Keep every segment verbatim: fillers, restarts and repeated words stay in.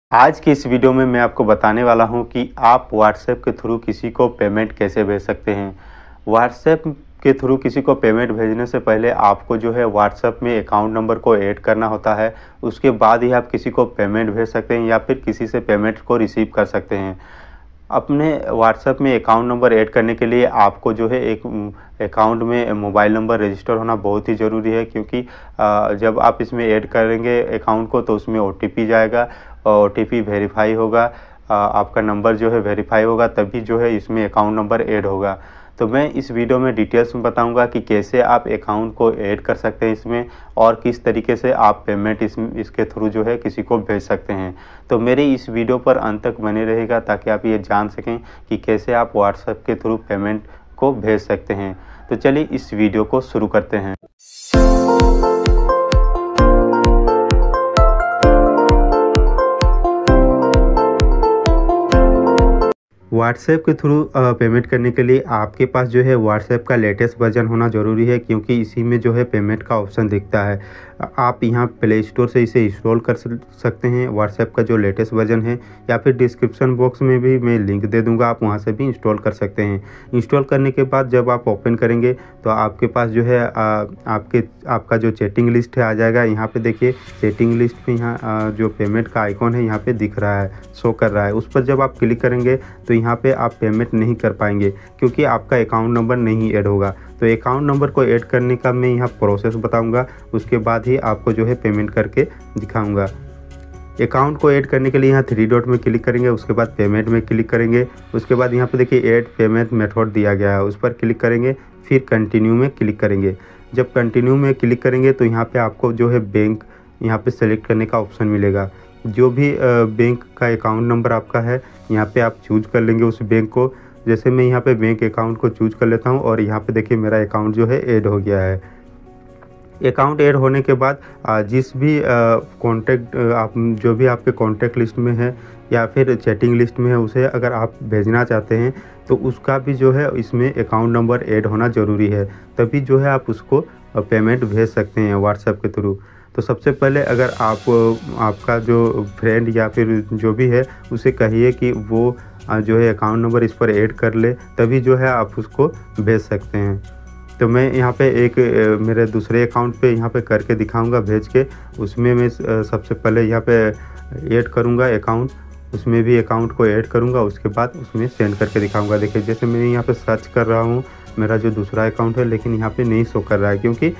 आज की इस वीडियो में मैं आपको बताने वाला हूं कि आप व्हाट्सएप के थ्रू किसी को पेमेंट कैसे भेज सकते हैं। व्हाट्सएप के थ्रू किसी को पेमेंट भेजने से पहले आपको जो है व्हाट्सएप में अकाउंट नंबर को ऐड करना होता है। उसके बाद ही आप किसी को पेमेंट भेज सकते हैं या फिर किसी से पेमेंट को रिसीव कर सकते हैं। अपने व्हाट्सएप में अकाउंट नंबर ऐड करने के लिए आपको जो है एक अकाउंट में मोबाइल नंबर रजिस्टर होना बहुत ही ज़रूरी है, क्योंकि जब आप इसमें ऐड करेंगे अकाउंट को तो उसमें ओ टी पी जाएगा और ओ टी पी वेरीफाई होगा, आपका नंबर जो है वेरीफाई होगा, तभी जो है इसमें अकाउंट नंबर ऐड होगा। तो मैं इस वीडियो में डिटेल्स में बताऊंगा कि कैसे आप अकाउंट को ऐड कर सकते हैं इसमें, और किस तरीके से आप पेमेंट इस इसके थ्रू जो है किसी को भेज सकते हैं। तो मेरे इस वीडियो पर अंत तक बने रहेगा ताकि आप ये जान सकें कि कैसे आप व्हाट्सएप के थ्रू पेमेंट को भेज सकते हैं। तो चलिए इस वीडियो को शुरू करते हैं। व्हाट्सएप के थ्रू पेमेंट करने के लिए आपके पास जो है व्हाट्सएप का लेटेस्ट वर्जन होना ज़रूरी है, क्योंकि इसी में जो है पेमेंट का ऑप्शन दिखता है। आप यहाँ प्ले स्टोर से इसे इंस्टॉल कर सकते हैं, व्हाट्सएप का जो लेटेस्ट वर्जन है, या फिर डिस्क्रिप्शन बॉक्स में भी मैं लिंक दे दूँगा, आप वहाँ से भी इंस्टॉल कर सकते हैं। इंस्टॉल करने के बाद जब आप ओपन करेंगे तो आपके पास जो है आ, आपके आपका जो चैटिंग लिस्ट है आ जाएगा। यहाँ पे देखिए चैटिंग लिस्ट पे यहाँ जो पेमेंट का आइकॉन है यहाँ पे दिख रहा है, शो कर रहा है। उस पर जब आप क्लिक करेंगे तो यहाँ पे आप पेमेंट नहीं कर पाएंगे, क्योंकि आपका अकाउंट नंबर नहीं ऐड होगा। तो अकाउंट नंबर को ऐड करने का मैं यहाँ प्रोसेस बताऊंगा, उसके बाद ही आपको जो है पेमेंट करके दिखाऊंगा। अकाउंट को ऐड करने के लिए यहाँ थ्री डॉट में क्लिक करेंगे, उसके बाद पेमेंट में क्लिक करेंगे। उसके बाद यहाँ पे देखिए ऐड पेमेंट मेथड दिया गया है, उस पर क्लिक करेंगे, फिर कंटिन्यू में क्लिक करेंगे। जब कंटिन्यू में क्लिक करेंगे तो यहाँ पे आपको जो है बैंक यहाँ पे सेलेक्ट करने का ऑप्शन मिलेगा। जो भी बैंक का अकाउंट नंबर आपका है यहाँ पे आप चूज कर लेंगे उस बैंक को। जैसे मैं यहाँ पे बैंक अकाउंट को चूज कर लेता हूँ और यहाँ पे देखिए मेरा अकाउंट जो है ऐड हो गया है। अकाउंट ऐड होने के बाद जिस भी कॉन्टैक्ट आप जो भी आपके कॉन्टैक्ट लिस्ट में है या फिर चैटिंग लिस्ट में है, उसे अगर आप भेजना चाहते हैं तो उसका भी जो है इसमें अकाउंट नंबर ऐड होना ज़रूरी है, तभी जो है आप उसको पेमेंट भेज सकते हैं व्हाट्सएप के थ्रू। तो सबसे पहले अगर आप आपका जो फ्रेंड या फिर जो भी है उसे कहिए कि वो जो है अकाउंट नंबर इस पर ऐड कर ले, तभी जो है आप उसको भेज सकते हैं। तो मैं यहाँ पे एक मेरे दूसरे अकाउंट पे यहाँ पे करके दिखाऊंगा भेज के। उसमें मैं सबसे पहले यहाँ पे ऐड करूँगा अकाउंट, उसमें भी अकाउंट को ऐड करूँगा, उसके बाद उसमें सेंड करके दिखाऊँगा। देखिए जैसे मैं यहाँ पे सर्च कर रहा हूँ मेरा जो दूसरा अकाउंट है, लेकिन यहाँ पे नहीं शो कर रहा है, क्योंकि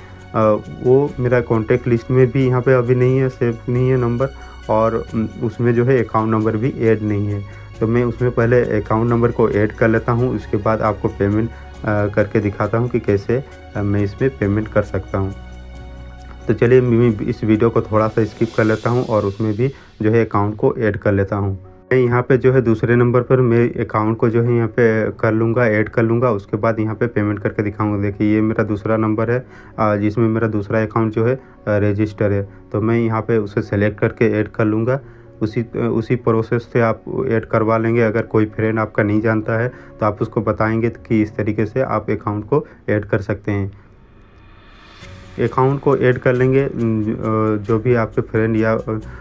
वो मेरा कॉन्टैक्ट लिस्ट में भी यहाँ पे अभी नहीं है, सेव नहीं है नंबर, और उसमें जो है अकाउंट नंबर भी ऐड नहीं है। तो मैं उसमें पहले अकाउंट नंबर को ऐड कर लेता हूँ, उसके बाद आपको पेमेंट करके दिखाता हूँ कि कैसे मैं इसमें पेमेंट कर सकता हूँ। तो चलिए मैं इस वीडियो को थोड़ा सा स्किप कर लेता हूँ और उसमें भी जो है अकाउंट को ऐड कर लेता हूँ। मैं यहाँ पे जो है दूसरे नंबर पर मैं अकाउंट को जो है यहाँ पे कर लूँगा, ऐड कर लूँगा, उसके बाद यहाँ पे पेमेंट करके दिखाऊंगा। देखिए ये मेरा दूसरा नंबर है जिसमें मेरा दूसरा अकाउंट जो है रजिस्टर है, तो मैं यहाँ पे उसे सेलेक्ट करके ऐड कर लूँगा। उसी उसी प्रोसेस से आप ऐड करवा लेंगे। अगर कोई फ्रेंड आपका नहीं जानता है तो आप उसको बताएंगे कि इस तरीके से आप अकाउंट को ऐड कर सकते हैं। अकाउंट को ऐड कर लेंगे, जो भी आपके फ्रेंड या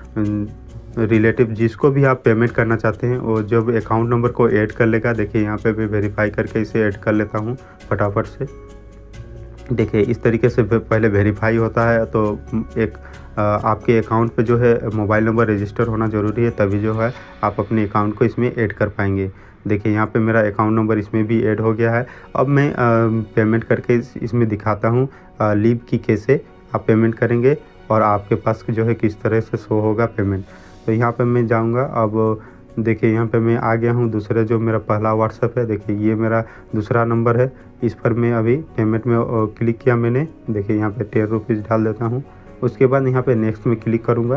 रिलेटिव जिसको भी आप पेमेंट करना चाहते हैं वो जब अकाउंट नंबर को ऐड कर लेगा। देखिए यहाँ पे भी वेरीफाई करके इसे ऐड कर लेता हूँ फटाफट से। देखिए इस तरीके से पहले वेरीफाई होता है, तो एक आपके अकाउंट पे जो है मोबाइल नंबर रजिस्टर होना ज़रूरी है, तभी जो है आप अपने अकाउंट को इसमें ऐड कर पाएंगे। देखिए यहाँ पे मेरा अकाउंट नंबर इसमें भी ऐड हो गया है। अब मैं आ, पेमेंट करके इस, इसमें दिखाता हूँ लीव की कैसे आप पेमेंट करेंगे और आपके पास जो है किस तरह से शो होगा पेमेंट। तो यहाँ पे मैं जाऊँगा। अब देखिए यहाँ पे मैं आ गया हूँ दूसरे जो मेरा पहला व्हाट्सएप है। देखिए ये मेरा दूसरा नंबर है, इस पर मैं अभी पेमेंट में क्लिक किया मैंने। देखिए यहाँ पे टेन रुपीज़ डाल देता हूँ, उसके बाद यहाँ पे नेक्स्ट में क्लिक करूँगा।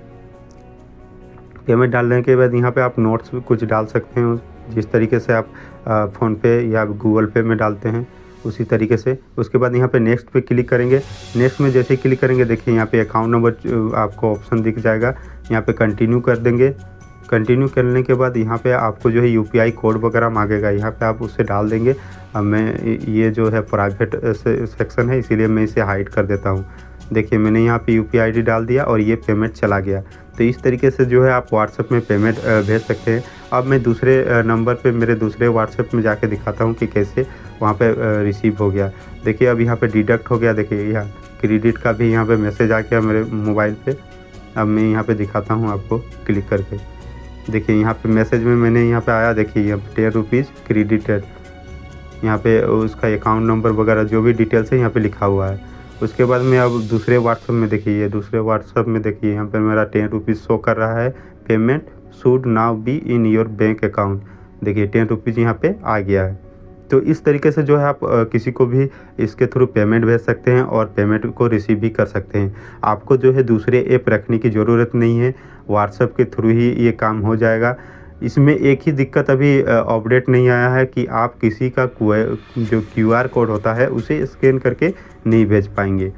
पेमेंट डालने के बाद यहाँ पे आप नोट्स कुछ डाल सकते हैं, जिस तरीके से आप फ़ोनपे या गूगल पे में डालते हैं उसी तरीके से। उसके बाद यहाँ पे नेक्स्ट पे क्लिक करेंगे। नेक्स्ट में जैसे क्लिक करेंगे देखिए यहाँ पे अकाउंट नंबर आपको ऑप्शन दिख जाएगा, यहाँ पे कंटिन्यू कर देंगे। कंटिन्यू करने के बाद यहाँ पे आपको जो है यूपीआई कोड वगैरह मांगेगा, यहाँ पे आप उसे डाल देंगे। अब मैं ये जो है प्राइवेट सेक्शन है इसीलिए मैं इसे हाइड कर देता हूँ। देखिए मैंने यहाँ पे यूपीआई आईडी डाल दिया और ये पेमेंट चला गया। तो इस तरीके से जो है आप व्हाट्सएप में पेमेंट भेज सकते हैं। अब मैं दूसरे नंबर पे मेरे दूसरे व्हाट्सएप में जाके दिखाता हूँ कि कैसे वहाँ पे रिसीव हो गया। देखिए अब यहाँ पे डिडक्ट हो गया। देखिए यहाँ क्रेडिट का भी यहाँ पे मैसेज आ गया मेरे मोबाइल पे। अब मैं यहाँ पे दिखाता हूँ आपको क्लिक करके। देखिए यहाँ पे मैसेज में मैंने यहाँ पे आया, देखिए यहाँ पे टेन रुपीज़ क्रेडिटेड, यहाँ पे उसका अकाउंट नंबर वगैरह जो भी डिटेल्स है यहाँ पे लिखा हुआ है। उसके बाद मैं अब दूसरे व्हाट्सएप में देखिए, ये दूसरे व्हाट्सएप में देखिए यहाँ पे मेरा टेन रुपीज़ शो कर रहा है, payment should now be in your bank account. देखिए टेन रुपीज़ यहाँ पे आ गया है। तो इस तरीके से जो है आप किसी को भी इसके थ्रू पेमेंट भेज सकते हैं और पेमेंट को रिसीव भी कर सकते हैं। आपको जो है दूसरे ऐप रखने की ज़रूरत नहीं है, व्हाट्सएप के थ्रू ही ये काम हो जाएगा। इसमें एक ही दिक्कत अभी अपडेट नहीं आया है कि आप किसी का जो क्यू आर कोड होता है उसे स्कैन करके नहीं भेज पाएंगे,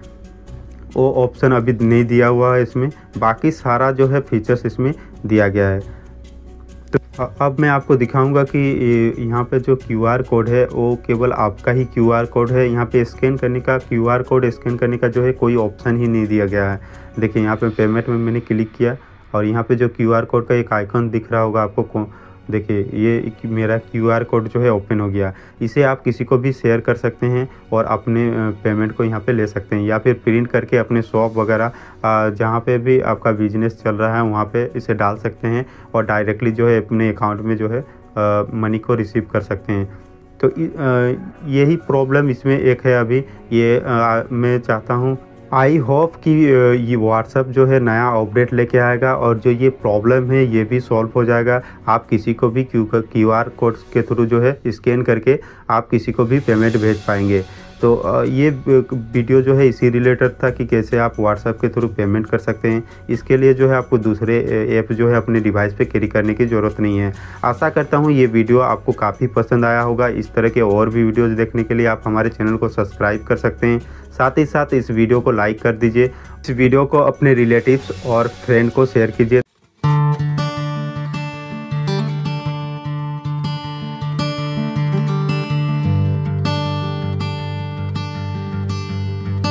वो ऑप्शन अभी नहीं दिया हुआ है इसमें। बाकी सारा जो है फीचर्स इसमें दिया गया है। तो अब मैं आपको दिखाऊंगा कि यहाँ पे जो क्यू आर कोड है वो केवल आपका ही क्यू आर कोड है। यहाँ पे स्कैन करने का, क्यू आर कोड स्कैन करने का जो है कोई ऑप्शन ही नहीं दिया गया है। देखिए यहाँ पे पेमेंट में मैंने क्लिक किया और यहाँ पे जो क्यू आर कोड का एक आइकन दिख रहा होगा आपको, देखिए ये मेरा क्यू आर कोड जो है ओपन हो गया। इसे आप किसी को भी शेयर कर सकते हैं और अपने पेमेंट को यहाँ पे ले सकते हैं, या फिर प्रिंट करके अपने शॉप वगैरह जहाँ पे भी आपका बिजनेस चल रहा है वहाँ पे इसे डाल सकते हैं और डायरेक्टली जो है अपने अकाउंट में जो है मनी को रिसीव कर सकते हैं। तो यही प्रॉब्लम इसमें एक है अभी। ये आ, मैं चाहता हूँ, आई होप कि ये व्हाट्सएप जो है नया अपडेट लेके आएगा और जो ये प्रॉब्लम है ये भी सॉल्व हो जाएगा। आप किसी को भी क्यू क्यू आर कोड के थ्रू जो है स्कैन करके आप किसी को भी पेमेंट भेज पाएंगे। तो ये वीडियो जो है इसी रिलेटेड था कि कैसे आप व्हाट्सएप के थ्रू पेमेंट कर सकते हैं। इसके लिए जो है आपको दूसरे ऐप जो है अपने डिवाइस पे कैरी करने की ज़रूरत नहीं है। आशा करता हूँ ये वीडियो आपको काफ़ी पसंद आया होगा। इस तरह के और भी वीडियोज़ देखने के लिए आप हमारे चैनल को सब्सक्राइब कर सकते हैं। साथ ही साथ इस वीडियो को लाइक कर दीजिए। इस वीडियो को अपने रिलेटिव्स और फ्रेंड को शेयर कीजिए।